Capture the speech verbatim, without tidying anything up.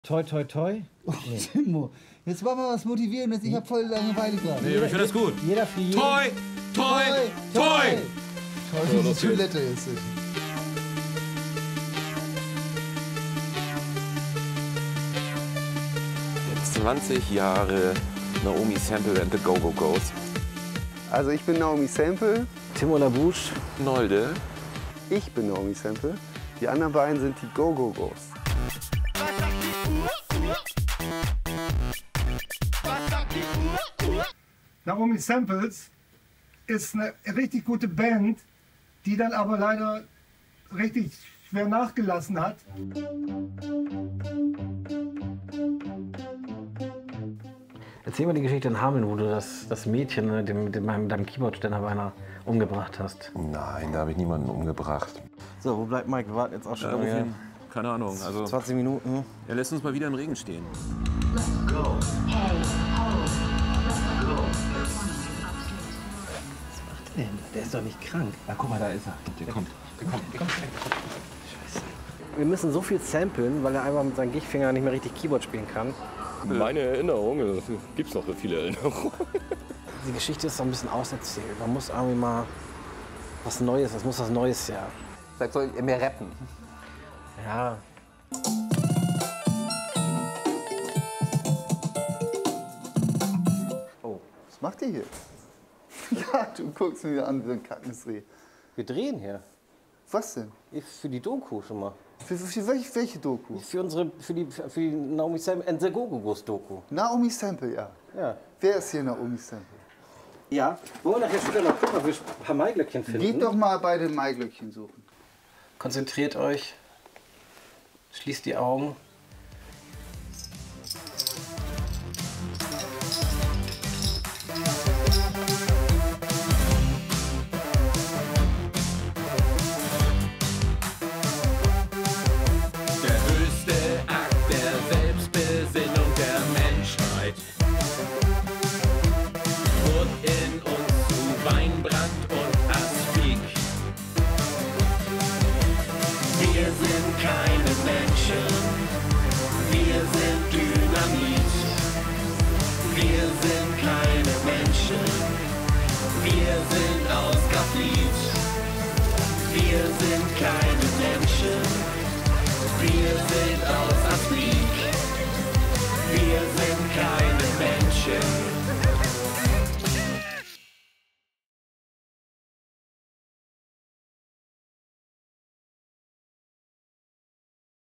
Toi, toi, toi. Oh, Timo, jetzt machen wir was Motivierendes. Ich hab voll Langeweile gerade. Nee, aber ich finde das gut. Jeder für jeden. Toi, toi, toi. Schau, wie die Toilette ist. zwanzig Jahre Naomi Sample and the Go-Go Go's. Also ich bin Naomi Sample. Timo Labouche. Nolde. Ich bin Naomi Sample. Die anderen beiden sind die Go-Go Go's. Naomi Samples ist eine richtig gute Band, die dann aber leider richtig schwer nachgelassen hat. Erzähl mal die Geschichte in Hameln, wo du das, das Mädchen ne, dem, mit deinem, deinem Keyboardständer beinahe umgebracht hast. Nein, da habe ich niemanden umgebracht. So, wo bleibt Mike? Wir warten jetzt auch schon Äh, lange. wohin? Keine Ahnung. Also, zwanzig Minuten. er lässt uns mal wieder im Regen stehen. Der ist doch nicht krank. Ah, guck mal, da ist er. Der kommt. Der kommt. Der kommt. Wir müssen so viel samplen, weil er einfach mit seinen Gichtfingern nicht mehr richtig Keyboard spielen kann. Meine Erinnerung, es gibt noch so viele Erinnerungen. Die Geschichte ist so ein bisschen auserzählt. Man muss irgendwie mal was Neues, es muss was Neues her. Vielleicht soll ihr mehr rappen. Ja. Oh, was macht ihr hier? Ja, du guckst mir an wie ein Kackensreh. Wir drehen hier. Was denn? Für die Doku schon mal. Für, für, für welche, welche Doku? Für unsere, für die, für die Naomi Sample and the Go-Go Go's Doku. Naomi Sample, ja. Ja. Wer ist hier Naomi Sample? Ja. Wollen wir nachher später noch gucken, ob wir ein paar Maiglöckchen finden? Geht doch mal bei den Maiglöckchen suchen. Konzentriert euch. Schließt die Augen. Der höchste Akt der Selbstbesinnung der Menschheit wurde in uns zu Weinbrand und Aspik. Wir sind keine Menschen, wir sind Dynamit. Wir sind keine Menschen, wir sind aus Graphit. Wir sind keine Menschen, wir sind